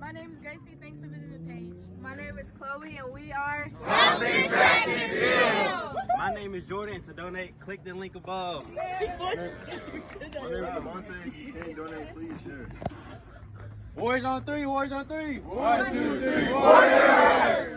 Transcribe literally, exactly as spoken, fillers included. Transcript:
My name is Gracie. Thanks for visiting the page. My name is Chloe, and we are Thompson Track and Field. My name is Jordan, and to donate, click the link above. My name is Devontae. Can you donate, please share. Warriors on three, Warriors on three. One, two, three, Warriors!